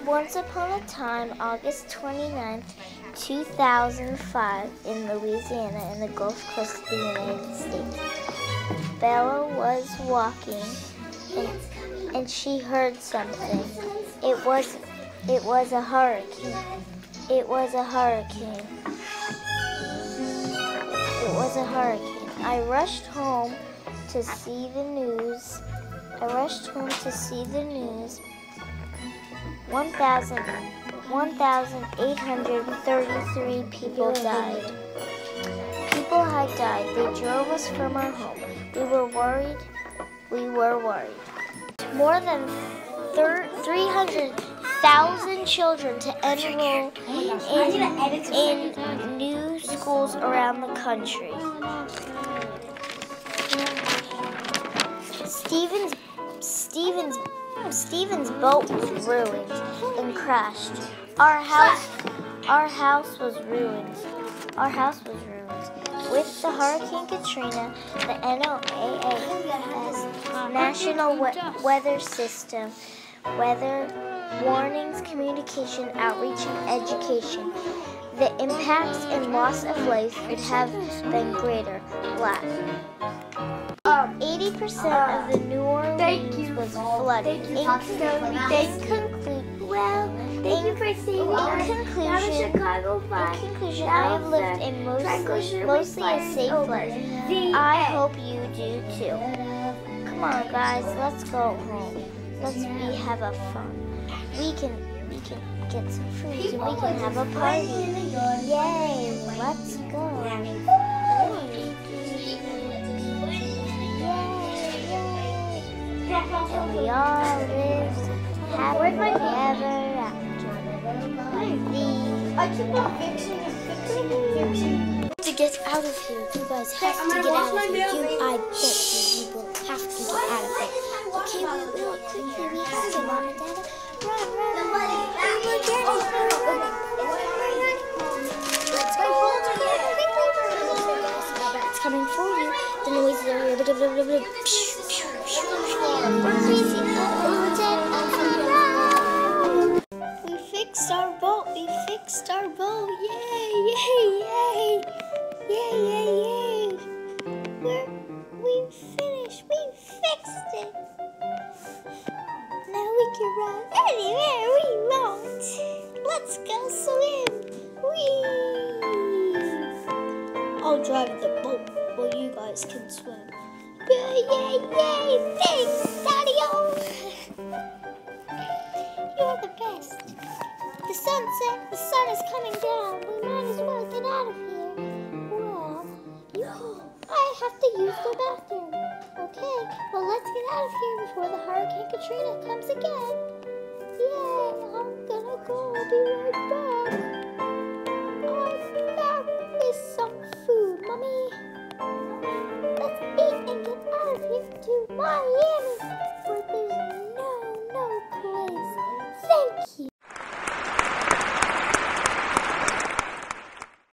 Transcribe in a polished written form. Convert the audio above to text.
Once upon a time, August 29th, 2005, in Louisiana in the Gulf Coast of the United States, Bella was walking and she heard something. It was a hurricane. It was a hurricane. It was a hurricane. I rushed home to see the news. 1,833 people died. People had died. They drove us from our home. We were worried. More than 300,000 children to enroll in new schools around the country. Stephen's boat was ruined and crashed. Our house was ruined. With the Hurricane Katrina, the NOAA's National Weather System, weather warnings, communication, outreach, and education, the impacts and loss of life would have been greater. 80% of the New Orleans was flooded. Thank you for saving us. In conclusion, I have lived a mostly a safe life. I hope you do too. Come on, guys, let's go home. Let's have a fun. We can get some food and we can have a party. Yay! Let's go. And we all lived happily ever after. I keep on fixing. To get out of here, you guys have to get out of here. I bet you will have to get out of here. Okay, we will quickly. We have to, Mom and Dad. Run. Let's go. It's coming for you. The noises are We fixed our boat. Yay. We finished. We fixed it. Now we can run anywhere we want. Let's go swim. Whee! I'll drive the boat while you guys can swim. Yay! Thanks, Daddy-o! You're the best. The sun is coming down. We might as well get out of here. Well, I have to use the bathroom. Okay, well, let's get out of here before the Hurricane Katrina comes again. Yay, I'm gonna go. I'll be right back. I'm back with some food, Mommy. Let's eat and get out of here to Miami.